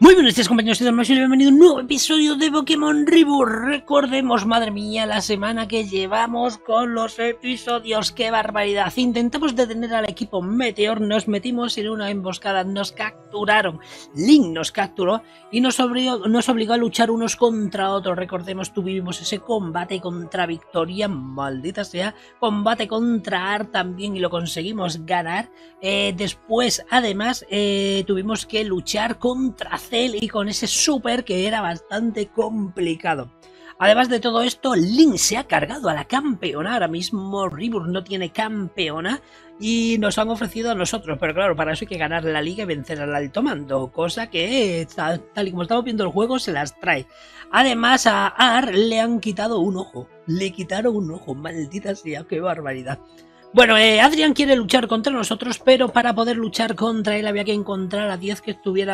Muy buenos días, compañeros y demás, y bienvenido a un nuevo episodio de Pokémon Reboot. Recordemos, madre mía, la semana que llevamos con los episodios. ¡Qué barbaridad! Intentamos detener al equipo Meteor, nos metimos en una emboscada, nos capturaron. Link nos capturó y nos obligó a luchar unos contra otros. Recordemos, tuvimos ese combate contra Victoria, maldita sea, combate contra Art también y lo conseguimos ganar. Después, además, tuvimos que luchar contra Cell y con ese super que era bastante complicado. Además de todo esto, Link se ha cargado a la campeona. Ahora mismo Reboot no tiene campeona y nos han ofrecido a nosotros, pero claro, para eso hay que ganar la liga y vencer al alto mando, cosa que tal y como estamos viendo el juego se las trae. Además a Ar le han quitado un ojo, le quitaron un ojo, maldita sea, qué barbaridad. Bueno, Adrian quiere luchar contra nosotros, pero para poder luchar contra él había que encontrar a 10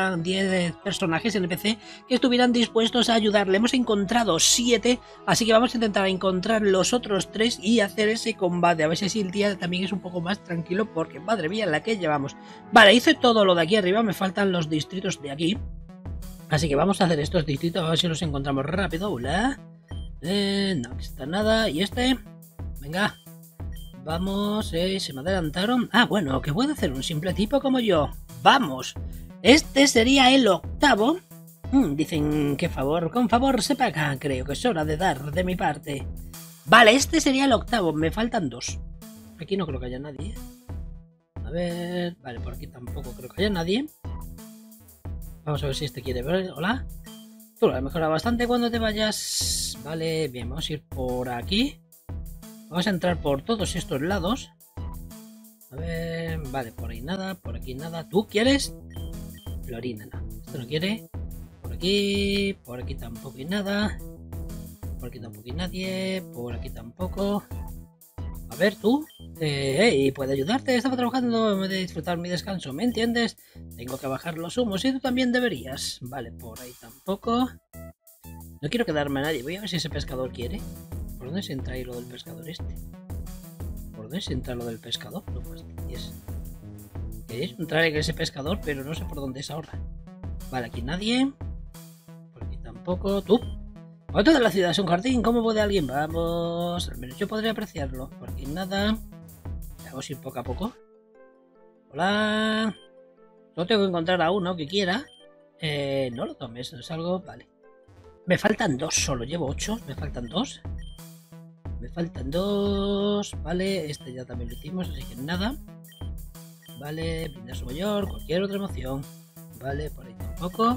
personajes NPC que estuvieran dispuestos a ayudarle. Hemos encontrado 7, así que vamos a intentar encontrar los otros 3 y hacer ese combate. A ver si el día también es un poco más tranquilo, porque madre mía la que llevamos. Vale, hice todo lo de aquí arriba, me faltan los distritos de aquí. Así que vamos a hacer estos distritos, a ver si los encontramos rápido. Hola. No, aquí está nada. ¿Y este? Venga. Vamos, se me adelantaron. Ah, bueno, que puede hacer un simple tipo como yo. ¡Vamos! Este sería el octavo. Dicen que con favor se paga. Creo que es hora de dar de mi parte. Vale, este sería el octavo. Me faltan 2. Aquí no creo que haya nadie. A ver... Vale, por aquí tampoco creo que haya nadie. Vamos a ver si este quiere ver. Hola. Tú lo has mejorado bastante cuando te vayas. Vale, bien, vamos a ir por aquí. Vamos a entrar por todos estos lados. A ver, vale, por ahí nada, por aquí nada. ¿Tú quieres? Florina, no. Esto no quiere. Por aquí tampoco hay nada. Por aquí tampoco hay nadie. Por aquí tampoco. A ver, tú. ¿Puedo ayudarte? Estaba trabajando de disfrutar mi descanso, ¿me entiendes? Tengo que bajar los humos y tú también deberías. Vale, por ahí tampoco. No quiero quedarme a nadie. Voy a ver si ese pescador quiere. ¿Por dónde se entra ahí lo del pescador este? ¿Por dónde se entra lo del pescador? No fastidies. Queréis entrar en ese pescador, pero no sé por dónde es ahora. Vale, aquí nadie. Por aquí tampoco. ¿Tú? Otro de la ciudad es un jardín. ¿Cómo puede alguien? Vamos. Al menos yo podría apreciarlo. Por aquí nada. Vamos a ir poco a poco. Hola. Solo tengo que encontrar a uno que quiera. No lo tomes, no es algo. Vale. Me faltan 2 solo. Llevo 8. Me faltan 2. Me faltan 2, vale, este ya también lo hicimos, así que nada. Vale, Pindazo Mayor, cualquier otra emoción. Vale, por ahí tampoco.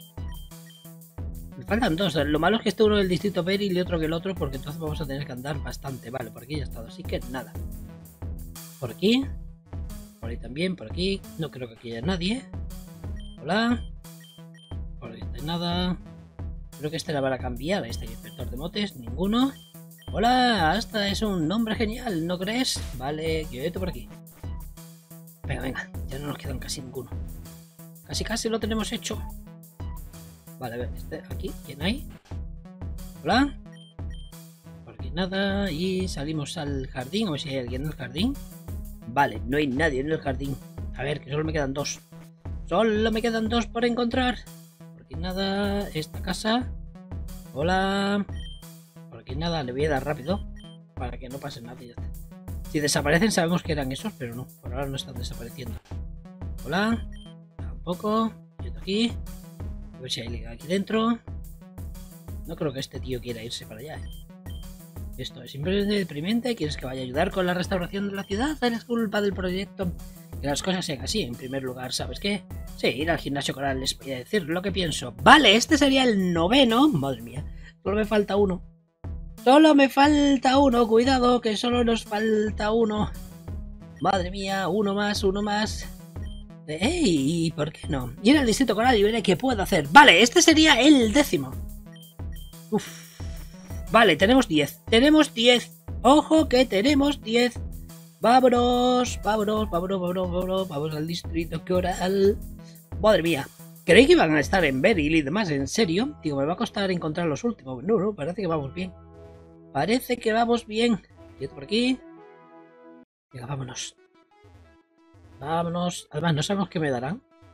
Me faltan 2, lo malo es que este uno del distrito Beryl y otro que el otro, porque entonces vamos a tener que andar bastante. Vale, por aquí ya he estado, así que nada. Por aquí. Por ahí también, por aquí. No creo que aquí haya nadie. Hola. Por ahí no hay nada. Creo que este la van a cambiar, este inspector de motes, ninguno. Hola, hasta es un nombre genial, ¿no crees? Vale, quieto por aquí. Venga, venga, ya no nos quedan casi ninguno. Casi lo tenemos hecho. Vale, a ver, aquí, ¿quién hay? Hola. Por aquí nada, y salimos al jardín, a ver si hay alguien en el jardín. Vale, no hay nadie en el jardín. A ver, que solo me quedan 2. Solo me quedan 2 por encontrar. Por aquí nada, esta casa. Hola. Aquí nada, le voy a dar rápido para que no pase nada y ya está. Si desaparecen sabemos que eran esos, pero no, por ahora no están desapareciendo. Hola, tampoco. Yo estoy aquí. A ver si hay liga aquí dentro. No creo que este tío quiera irse para allá. Esto es simplemente deprimente. ¿Quieres que vaya a ayudar con la restauración de la ciudad? ¿Eres culpa del proyecto? Que las cosas sean así. En primer lugar, ¿sabes qué? Sí, ir al gimnasio coral, les voy a decir lo que pienso. Vale, este sería el 9º. Madre mía, solo me falta uno. Solo me falta uno, cuidado, que solo nos falta uno. Madre mía, uno más, uno más. ¡Ey! ¿Por qué no? Ir al distrito coral y veré qué puedo hacer. Vale, este sería el 10º. Uf. Vale, tenemos 10. Tenemos 10. Ojo que tenemos 10. Vámonos vamos al distrito coral. Madre mía. Creí que iban a estar en Beryl y demás, ¿en serio? Digo, me va a costar encontrar los últimos. No, parece que vamos bien. Parece que vamos bien. Quieto por aquí. Venga, vámonos. Vámonos. Además, no sabemos qué me darán.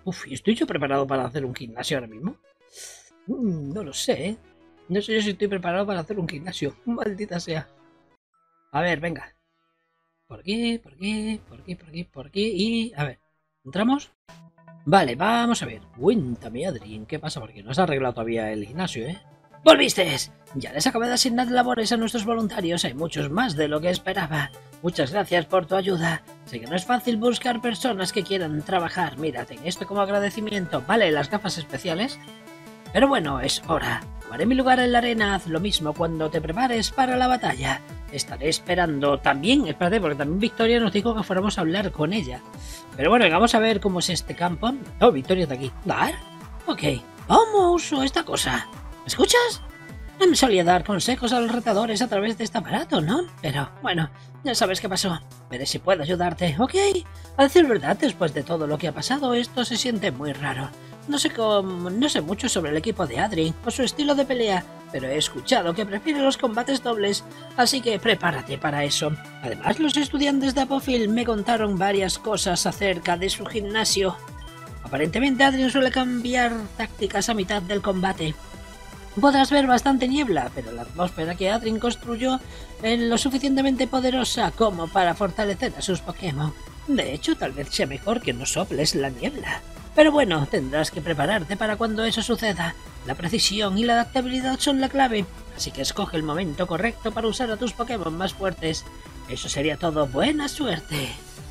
Uf, ¿y estoy yo preparado para hacer un gimnasio ahora mismo? No lo sé, ¿eh? No sé yo si estoy preparado para hacer un gimnasio. Maldita sea. A ver, venga. Por aquí, por aquí, por aquí, por aquí, por aquí. Y... a ver, ¿entramos? Vale, vamos a ver. Cuéntame, Adrien, ¿qué pasa? Porque no has arreglado todavía el gimnasio, ¿eh? ¡Volviste! Ya les acabé de asignar labores a nuestros voluntarios. Hay muchos más de lo que esperaba. Muchas gracias por tu ayuda. Sé que no es fácil buscar personas que quieran trabajar. Mira, ten esto como agradecimiento. Vale, las gafas especiales. Pero bueno, es hora. Tomaré mi lugar en la arena. Haz lo mismo cuando te prepares para la batalla. Estaré esperando también. Espérate, porque también Victoria nos dijo que fuéramos a hablar con ella. Pero bueno, vamos a ver cómo es este campo. Oh, Victoria está aquí. ¿Dar? Ok. ¿Cómo uso esta cosa? ¿Me escuchas? No me solía dar consejos a los retadores a través de este aparato, ¿no? Pero, bueno, ya sabes qué pasó. Veré si puedo ayudarte, ¿ok? A decir verdad, después de todo lo que ha pasado, esto se siente muy raro. No sé mucho sobre el equipo de Adrien o su estilo de pelea, pero he escuchado que prefiere los combates dobles, así que prepárate para eso. Además, los estudiantes de Apophil me contaron varias cosas acerca de su gimnasio. Aparentemente Adrien suele cambiar tácticas a mitad del combate. Podrás ver bastante niebla, pero la atmósfera que Adrien construyó es lo suficientemente poderosa como para fortalecer a sus Pokémon. De hecho, tal vez sea mejor que no soples la niebla. Pero bueno, tendrás que prepararte para cuando eso suceda. La precisión y la adaptabilidad son la clave, así que escoge el momento correcto para usar a tus Pokémon más fuertes. Eso sería todo. ¡Buena suerte!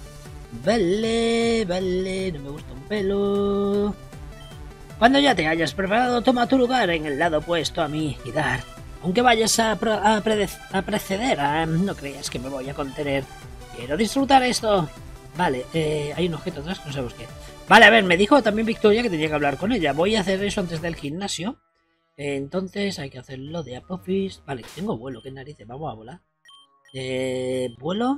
Vale, no me gusta un pelo. Cuando ya te hayas preparado, toma tu lugar en el lado opuesto a mí y Dar. Aunque vayas a preceder, no creas que me voy a contener. Quiero disfrutar esto. Vale, hay un objeto atrás que no sabemos qué. Vale, a ver, me dijo también Victoria que tenía que hablar con ella. Voy a hacer eso antes del gimnasio. Entonces hay que hacerlo de Apophis. Vale, tengo vuelo, qué narices, vamos a volar. Vuelo.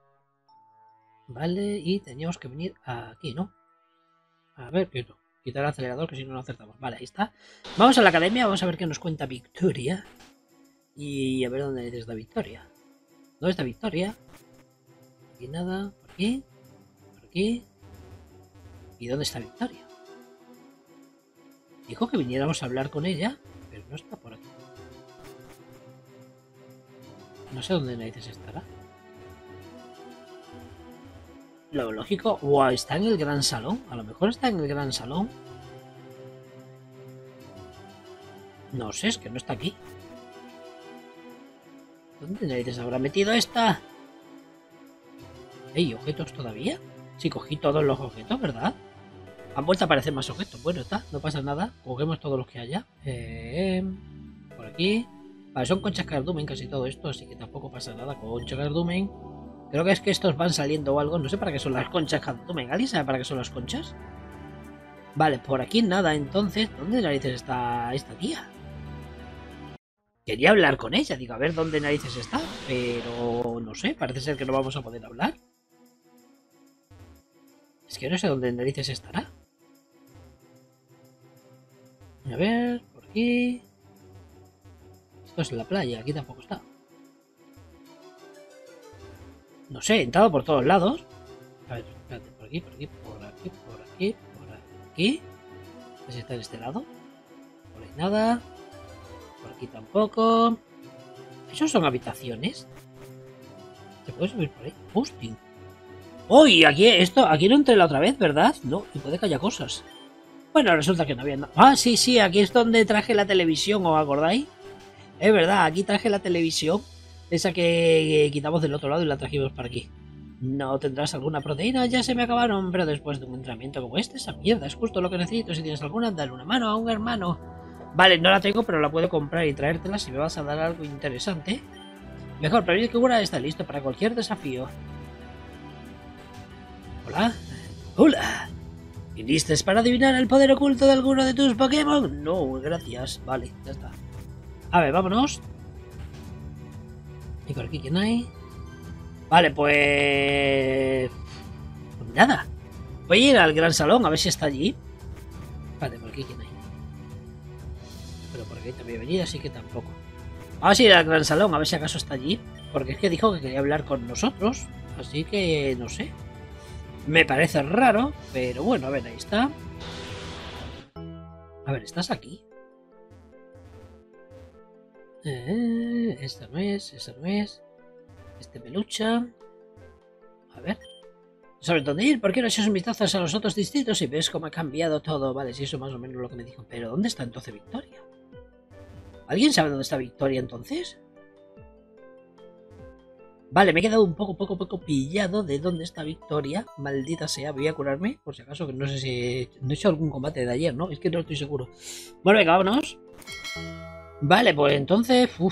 Vale, y teníamos que venir aquí, ¿no? A ver, que no. Quitar el acelerador, que si no, no acertamos. Vale, ahí está. Vamos a la academia, vamos a ver qué nos cuenta Victoria. Y a ver dónde está Victoria. ¿Dónde está Victoria? Aquí nada, por aquí. Por aquí. ¿Y dónde está Victoria? Dijo que viniéramos a hablar con ella, pero no está por aquí. No sé dónde narices estará. Lo lógico, wow, está en el gran salón. A lo mejor está en el gran salón. No sé, es que no está aquí. ¿Dónde narices habrá metido esta? ¿Hay objetos todavía? Sí, cogí todos los objetos, ¿verdad? Han vuelto a aparecer más objetos. Bueno, está, no pasa nada. Cogemos todos los que haya. Por aquí. Vale, son conchas cardumen casi todo esto, así que tampoco pasa nada. Concha cardumen. Creo que es que estos van saliendo o algo. No sé para qué son las conchas cardumen. ¿Alguien sabe para qué son las conchas? Vale, por aquí nada. Entonces, ¿dónde narices está esta tía? Quería hablar con ella. Digo, a ver dónde narices está. Pero no sé, parece ser que no vamos a poder hablar. Es que no sé dónde narices estará. A ver, por aquí. Esto es la playa, aquí tampoco está. No sé, he entrado por todos lados. A ver, espérate, por aquí, por aquí, por aquí, por aquí, por aquí. A ver si está en este lado. Por ahí nada. Por aquí tampoco. ¿Esos son habitaciones? ¿Se puede subir por ahí? Hosting. ¡Uy! Aquí no entré la otra vez, ¿verdad? No, y puede que haya cosas. Bueno, resulta que no había nada. Ah, sí, aquí es donde traje la televisión, ¿os acordáis? Es verdad, aquí traje la televisión. Esa que quitamos del otro lado y la trajimos para aquí. ¿No tendrás alguna proteína? Ya se me acabaron, pero después de un entrenamiento como este, esa mierda es justo lo que necesito. Si tienes alguna, dale una mano a un hermano. Vale, no la tengo, pero la puedo comprar y traértela si me vas a dar algo interesante. Mejor, prevenir que Gura está listo para cualquier desafío. Hola. Hola. ¿Y listos para adivinar el poder oculto de alguno de tus Pokémon? No, gracias. Vale, ya está. A ver, vámonos. ¿Y por aquí quién hay? Vale, pues nada. Voy a ir al gran salón a ver si está allí. Vale, por aquí quién hay. Pero por aquí también he venido, así que tampoco. Vamos a ir al gran salón a ver si acaso está allí. Porque es que dijo que quería hablar con nosotros. Así que no sé. Me parece raro, pero bueno, a ver, ahí está. A ver, ¿estás aquí? Esta no es, esta no es. Este pelucha. A ver. ¿Sabes dónde ir? ¿Por qué no echas un vistazo a los otros distritos y ves cómo ha cambiado todo? Vale, sí, eso más o menos lo que me dijo. Pero ¿dónde está entonces Victoria? ¿Alguien sabe dónde está Victoria entonces? Vale, me he quedado un poco pillado de dónde está Victoria. Maldita sea, voy a curarme, por si acaso, que no sé si no he hecho algún combate de ayer, ¿no? Es que no estoy seguro. Bueno, venga, vámonos. Vale, pues entonces... Uf.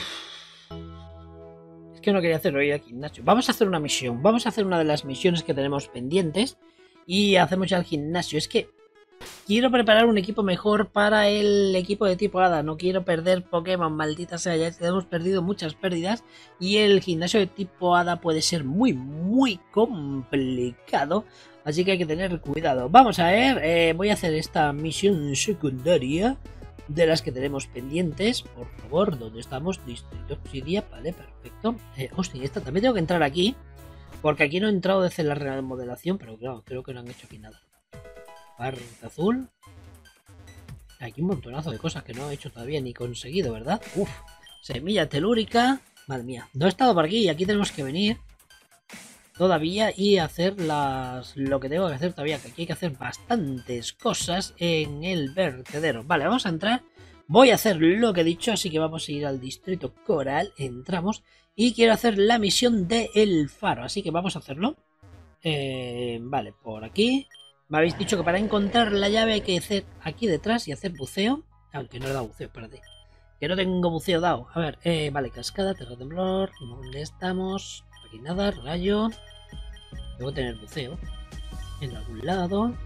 Es que no quería hacerlo hoy aquí, Nacho. Vamos a hacer una misión. Vamos a hacer una de las misiones que tenemos pendientes. Y hacemos ya el gimnasio. Es que quiero preparar un equipo mejor para el equipo de tipo Hada. No quiero perder Pokémon, maldita sea. Ya hemos perdido muchas pérdidas. Y el gimnasio de tipo Hada puede ser muy complicado. Así que hay que tener cuidado. Vamos a ver. Voy a hacer esta misión secundaria de las que tenemos pendientes. Por favor, ¿dónde estamos? Distrito Obsidia. Vale, perfecto. Hostia, esta también tengo que entrar aquí. Porque aquí no he entrado desde la remodelación. Pero claro, creo que no han hecho aquí nada. Barra azul. Aquí un montonazo de cosas que no he hecho todavía ni conseguido, ¿verdad? Uf, semilla telúrica. Madre mía, no he estado por aquí y aquí tenemos que venir todavía y hacer lo que tengo que hacer todavía, que aquí hay que hacer bastantes cosas en el vertedero. Vale, vamos a entrar. Voy a hacer lo que he dicho, así que vamos a ir al distrito coral. Entramos y quiero hacer la misión de El Faro, así que vamos a hacerlo. Vale, por aquí. Me habéis dicho que para encontrar la llave hay que hacer aquí detrás y hacer buceo. Aunque no he dado buceo, espérate. Que no tengo buceo dado. A ver, vale, cascada, terratemblor. ¿Dónde estamos? Aquí nada, rayo. Debo tener buceo. En algún lado.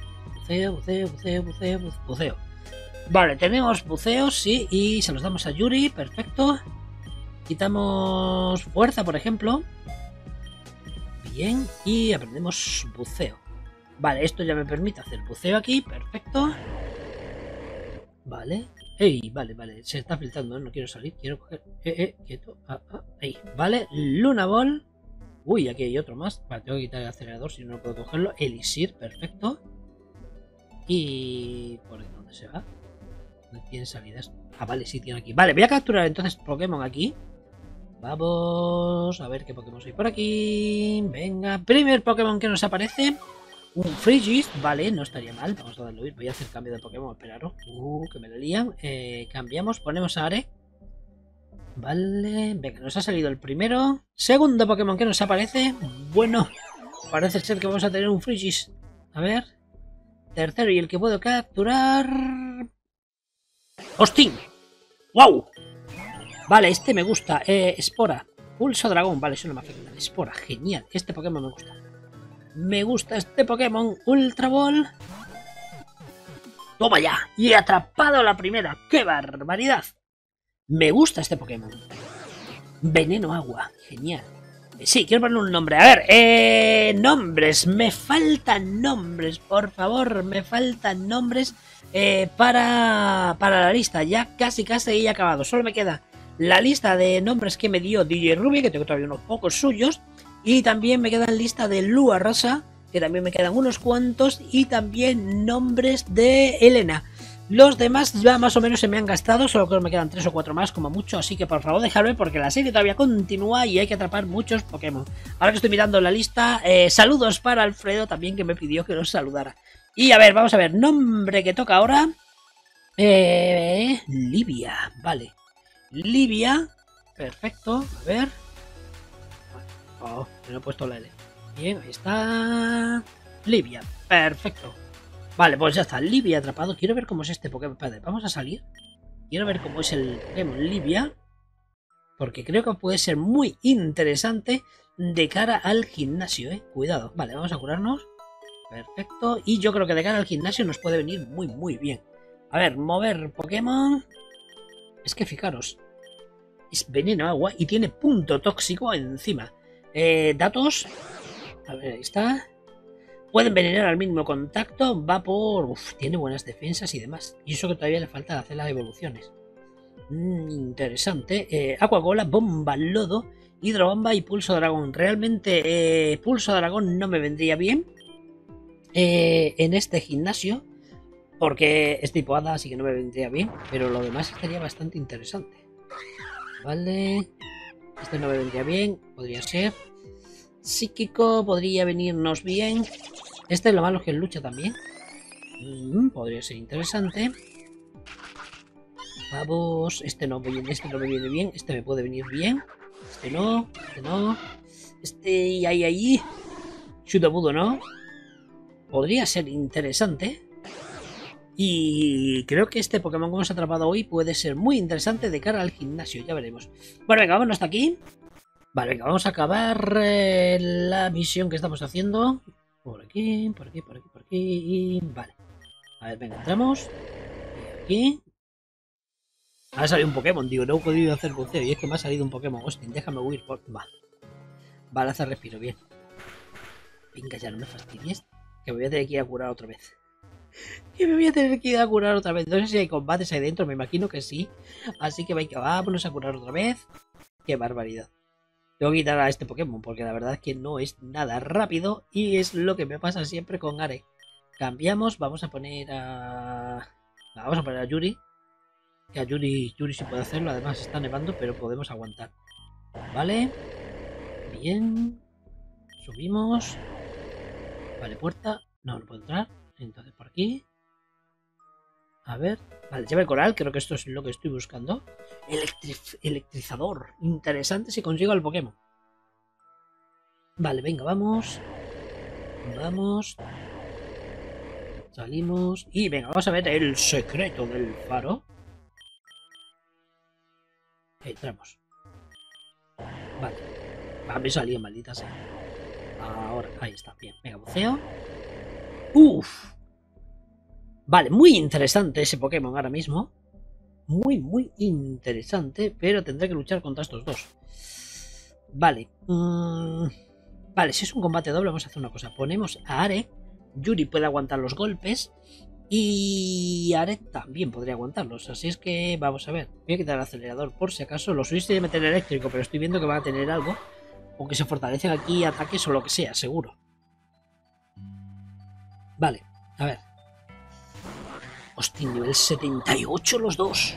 Buceo. Vale, tenemos buceo, sí. Y se los damos a Yuri, perfecto. Quitamos fuerza, por ejemplo. Bien, y aprendemos buceo. Vale, esto ya me permite hacer buceo aquí, perfecto. Vale. Ey, vale, se está filtrando, no quiero salir, quiero coger... quieto, ahí, vale, Luna Ball. Uy, aquí hay otro más. Vale, tengo que quitar el acelerador si no puedo cogerlo. Elixir, perfecto. Y... ¿por dónde se va? No tiene salidas. Ah, vale, sí tiene aquí. Vale, voy a capturar entonces Pokémon aquí. Vamos a ver qué Pokémon hay por aquí. Venga, primer Pokémon que nos aparece. Un Frigis, vale, no estaría mal. Vamos a darle huir. Voy a hacer cambio de Pokémon, esperaros. Que me lo lían. Cambiamos, ponemos a Are. Vale, venga, nos ha salido el primero. Segundo Pokémon que nos aparece. Bueno, parece ser que vamos a tener un Frigis. A ver. Tercero y el que puedo capturar. ¡Hostín! ¡Wow! Vale, este me gusta. Espora. Pulso dragón. Vale, es una máquina. Espora, genial. Este Pokémon me gusta. Me gusta este Pokémon. Ultra Ball. ¡Toma ya! Y he atrapado la primera. ¡Qué barbaridad! Me gusta este Pokémon. Veneno agua. Genial. Sí, quiero ponerle un nombre. A ver, nombres. Me faltan nombres, por favor. Me faltan nombres para la lista. Ya casi he acabado. Solo me queda la lista de nombres que me dio DJ Ruby, que tengo todavía unos pocos suyos. Y también me quedan lista de Lua Rosa, que también me quedan unos cuantos. Y también nombres de Elena. Los demás ya más o menos se me han gastado, solo creo que me quedan 3 o 4 más como mucho, así que por favor dejadme porque la serie todavía continúa y hay que atrapar muchos Pokémon. Ahora que estoy mirando la lista, saludos para Alfredo también, que me pidió que los saludara. Y a ver, vamos a ver, nombre que toca ahora. Livia, vale. Livia, perfecto, a ver. Oh, me lo he puesto la L. Bien, ahí está. Livia, perfecto. Vale, pues ya está, Livia atrapado. Quiero ver cómo es este Pokémon. Vamos a salir. Quiero ver cómo es el Pokémon Livia. Porque creo que puede ser muy interesante de cara al gimnasio, Cuidado. Vale, vamos a curarnos. Perfecto. Y yo creo que de cara al gimnasio nos puede venir muy bien. A ver, mover Pokémon. Es que fijaros. Es veneno agua y tiene punto tóxico encima. Datos. A ver, ahí está. Puede envenenar al mínimo contacto, va por... Uf, tiene buenas defensas y demás. Y eso que todavía le falta hacer las evoluciones. Interesante. Aquagola, Bomba Lodo, Hidrobomba y Pulso Dragón. Realmente Pulso Dragón no me vendría bien. en este gimnasio. Porque es tipo hada, así que no me vendría bien. Pero lo demás estaría bastante interesante. Vale. Este no me vendría bien. Podría ser. Psíquico podría venirnos bien. Este es lo malo que lucha también. Podría ser interesante. Vamos. Este no me viene bien. Este me puede venir bien. Este no. Este no. Este ahí. Chudabudo, ¿no? Podría ser interesante. Y creo que este Pokémon que hemos atrapado hoy puede ser muy interesante de cara al gimnasio. Ya veremos. Bueno, venga, vámonos hasta aquí. Vale, venga, vamos a acabar la misión que estamos haciendo. Por aquí, por aquí, por aquí, por aquí. Vale. A ver, venga, entramos. Aquí. Ha salido un Pokémon, digo, no he podido hacer buceo. Y es que me ha salido un Pokémon. Hostia, déjame huir. Vale. Vale, hace respiro, bien. Venga, ya no me fastidies. Que me voy a tener que ir a curar otra vez. Que me voy a tener que ir a curar otra vez. No sé si hay combates ahí dentro, me imagino que sí. Así que venga, vámonos a curar otra vez. Qué barbaridad. Tengo que quitar a este Pokémon porque la verdad es que no es nada rápido. Y es lo que me pasa siempre con Are. Cambiamos, vamos a poner a... Vamos a poner a Yuri. Que a Yuri sí puede hacerlo, además está nevando, pero podemos aguantar. Vale. Bien. Subimos. Vale, puerta. No puedo entrar. Entonces por aquí. A ver. Vale, llave coral. Creo que esto es lo que estoy buscando. Electrizador. Interesante si consigo al Pokémon. Vale, venga, vamos. Vamos. Salimos. Y venga, vamos a ver el secreto del faro. Entramos. Vale. Me salía, maldita sea. Ahora, ahí está. Bien, venga, buceo. Uff. Vale, muy interesante ese Pokémon ahora mismo. Muy interesante. Pero tendré que luchar contra estos dos. Vale. Vale, si es un combate doble, vamos a hacer una cosa. Ponemos a Are. Yuri puede aguantar los golpes. Y Are también podría aguantarlos. Así es que vamos a ver. Voy a quitar el acelerador por si acaso. Lo suyo sería meter eléctrico, pero estoy viendo que van a tener algo. O que se fortalecen aquí ataques o lo que sea, seguro. Vale, a ver. Hostia, nivel 78 los dos.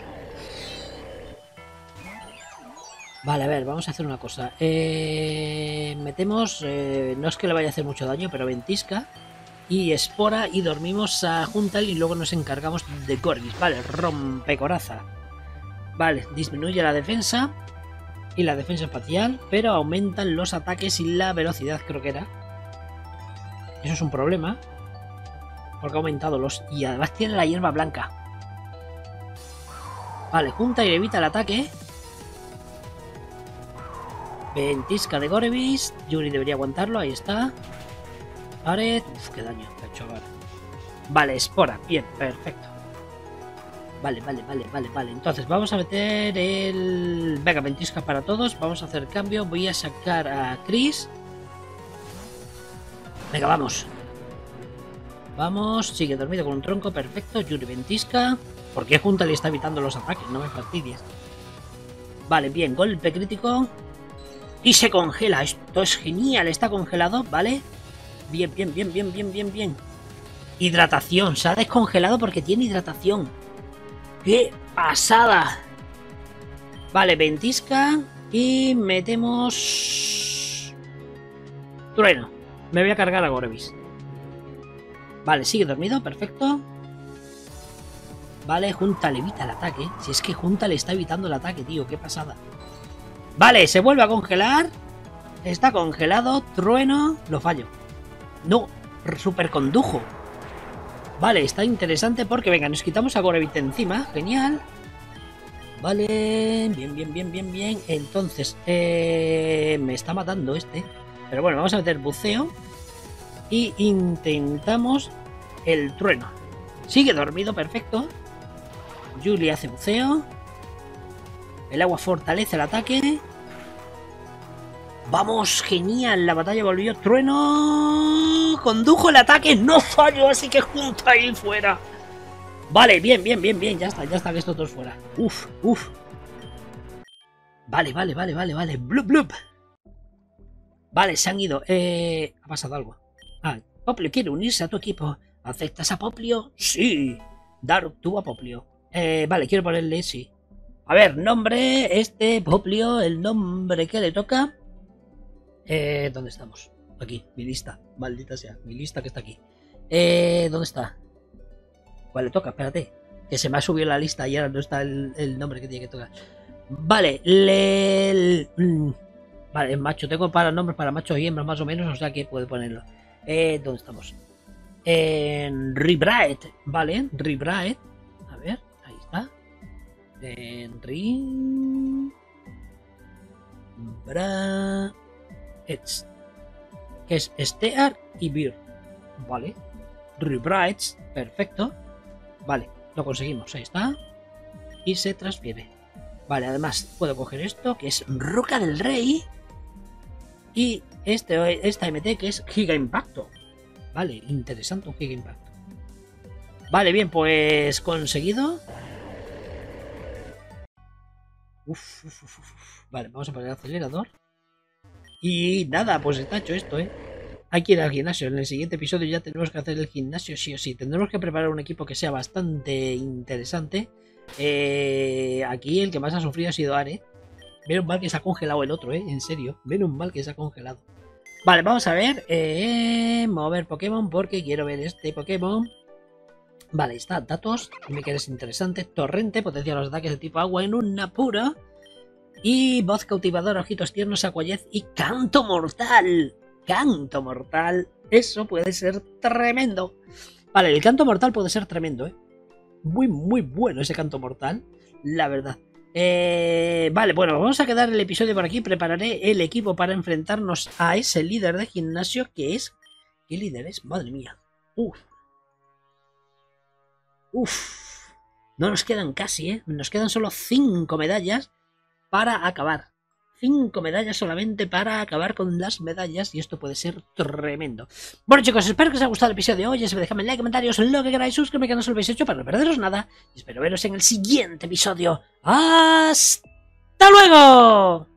Vale, a ver, vamos a hacer una cosa. Metemos... no es que le vaya a hacer mucho daño, pero ventisca. Y espora y dormimos a Juntal y luego nos encargamos de Gorebyss. Vale, rompecoraza. Vale, disminuye la defensa y la defensa espacial, pero aumentan los ataques y la velocidad, creo que era. Eso es un problema. Porque ha aumentado los... Y además tiene la hierba blanca. Vale, junta y evita el ataque. Ventisca de Gorebyss. Yuri debería aguantarlo, ahí está. Aret. Uf, qué daño que ha hecho ahora. Vale, espora. Bien, perfecto. Vale. Entonces vamos a meter el... Venga, ventisca para todos. Vamos a hacer cambio. Voy a sacar a Chris. Venga, vamos. Vamos, sigue dormido con un tronco, perfecto. Yuri ventisca. ¿Por qué Junta le está evitando los ataques? No me fastidies. Vale, bien, golpe crítico. Y se congela, esto es genial, está congelado, ¿vale? Bien. Hidratación, se ha descongelado porque tiene hidratación. ¡Qué pasada! Vale, ventisca. Y metemos... Trueno. Me voy a cargar a Gorebyss. Vale, sigue dormido, perfecto. Vale, Junta le evita el ataque. Si es que Junta le está evitando el ataque, tío, qué pasada. Vale, se vuelve a congelar. Está congelado, trueno. Lo fallo. No, supercondujo. Vale, está interesante porque, venga, nos quitamos a Gorebyss encima. Genial. Vale, bien. Entonces, me está matando este. Pero bueno, vamos a meter buceo. Y intentamos el trueno. Sigue dormido, perfecto. Yuri hace buceo. El agua fortalece el ataque. Vamos, genial. La batalla volvió. Trueno. Condujo el ataque. No falló, así que Junta ahí fuera. Vale, bien. Ya está que estos dos fuera. Uf. Vale. Blup. Vale, se han ido. Ha pasado algo. Ah, Poplio quiere unirse a tu equipo. ¿Aceptas a Poplio? Sí. Dar tú a Poplio. Vale, quiero ponerle sí. A ver, nombre, Poplio, el nombre que le toca. ¿Dónde estamos? Aquí, mi lista. Maldita sea, mi lista que está aquí. ¿Dónde está? ¿Cuál le toca? Espérate. Que se me ha subido la lista y ahora no está el nombre que tiene que tocar. Vale, vale, macho. Tengo para nombres para machos y hembras más o menos, o sea que puedo ponerlo. ¿Dónde estamos? Rebright, vale, Rebright. A ver, ahí está. Que es Stear y Beer. Vale. Rebrights, perfecto. Vale, lo conseguimos, ahí está. Y se transfiere. Vale, además puedo coger esto, que es Roca del Rey. Y esta MT, que es Giga Impacto. Vale, interesante un Giga Impacto. Vale, bien, pues conseguido. Vale, vamos a poner el acelerador. Y nada, pues está hecho esto, Hay que ir al gimnasio. En el siguiente episodio ya tenemos que hacer el gimnasio sí o sí. Tendremos que preparar un equipo que sea bastante interesante. Aquí el que más ha sufrido ha sido Are. Menos mal que se ha congelado el otro, en serio. Menos mal que se ha congelado. Vale, vamos a ver. Mover Pokémon porque quiero ver este Pokémon. Vale, está. Datos. Me quedes interesante. Torrente. Potencia los ataques de tipo agua en un apuro. Y voz cautivadora, ojitos tiernos, acuallez y canto mortal. Canto mortal. Eso puede ser tremendo. Vale, el canto mortal puede ser tremendo, Muy, muy bueno ese canto mortal. La verdad. Vale, bueno, vamos a quedar el episodio por aquí. Prepararé el equipo para enfrentarnos a ese líder de gimnasio que es... ¿Qué líder es? Madre mía. Uf. No nos quedan casi, Nos quedan solo 5 medallas para acabar. 5 medallas solamente para acabar con las medallas y esto puede ser tremendo. Bueno chicos, espero que os haya gustado el episodio de hoy. Dejadme like, comentarios, lo que queráis, suscribirme que no os lo habéis hecho para no perderos nada. Y espero veros en el siguiente episodio. ¡Hasta luego!